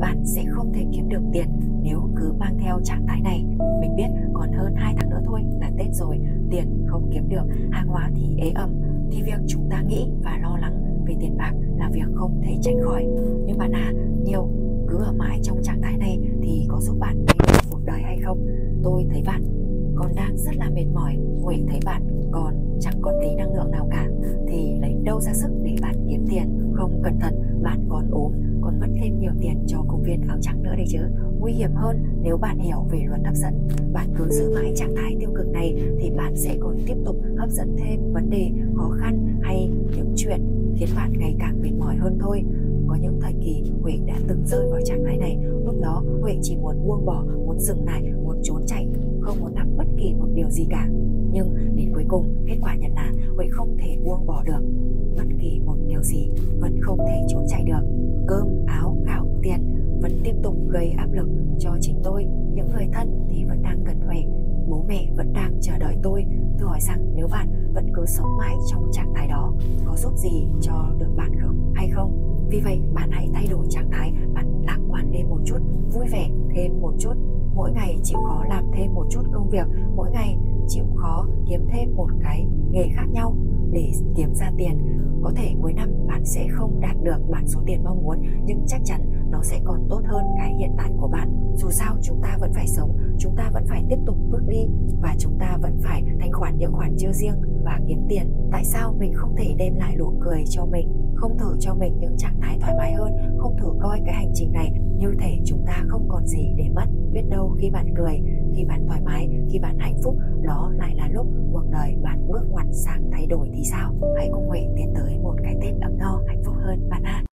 bạn sẽ không thể kiếm được tiền nếu cứ mang theo trạng thái này. Mình biết còn hơn 2 tháng nữa thôi là Tết rồi, tiền không kiếm được, hàng hóa thì ế ẩm, thì việc chúng ta nghĩ và lo lắng về tiền bạc là việc không thể tránh khỏi. Nhưng bạn nhiều cứ ở mãi trong trạng thái này thì có giúp bạn thay đổi cuộc đời hay không? Tôi thấy bạn còn đang rất là mệt mỏi, Huệ thấy bạn còn chẳng còn tí năng lượng nào cả, thì lấy đâu ra sức để bạn kiếm tiền? Không cẩn thận bạn còn ốm, còn mất thêm nhiều tiền cho công viên áo trắng nữa đấy chứ. Nguy hiểm hơn nếu bạn hiểu về luật hấp dẫn, bạn cứ giữ mãi trạng thái tiêu cực này thì bạn sẽ còn tiếp tục hấp dẫn thêm vấn đề khó khăn hay những chuyện khiến bạn ngày càng mệt mỏi hơn thôi. Có những thời kỳ Huệ đã từng rơi vào trạng thái này, lúc đó Huệ chỉ muốn buông bỏ, muốn dừng lại, muốn trốn chạy, không muốn làm bất kỳ một điều gì cả. Nhưng đến cuối cùng kết quả nhận là Huệ không thể buông bỏ được bất kỳ một điều gì, vẫn không thể trốn chạy được. Cơm, áo, gạo, tiền vẫn tiếp tục gây áp lực cho chính tôi. Những người thân thì vẫn đang cần Huệ, bố mẹ vẫn đang chờ đợi tôi. Tôi hỏi rằng nếu bạn vẫn cứ sống mãi trong trạng thái đó, có giúp gì cho được bạn không hay không? Vì vậy bạn hãy thay đổi trạng thái, bạn lạc quan lên một chút, vui vẻ thêm một chút, mỗi ngày chịu khó làm thêm một chút công việc, mỗi ngày chịu khó kiếm thêm một cái nghề khác nhau để kiếm ra tiền. Có thể cuối năm bạn sẽ không đạt được bạn số tiền mong muốn, nhưng chắc chắn nó sẽ còn tốt hơn cái hiện tại của bạn. Dù sao chúng ta vẫn phải sống, chúng ta vẫn phải tiếp tục bước đi, và chúng ta vẫn phải thanh khoản những khoản dư riêng và kiếm tiền. Tại sao mình không thể đem lại nụ cười cho mình, không thử cho mình những trạng thái thoải mái hơn, không thử coi cái hành trình này như thể chúng ta không còn gì để mất? Biết đâu khi bạn cười, khi bạn thoải mái, khi bạn hạnh phúc, đó lại là lúc cuộc đời bạn bước ngoặt sang thay đổi thì sao? Hãy cùng Huệ tiến tới một cái Tết ấm no, hạnh phúc hơn bạn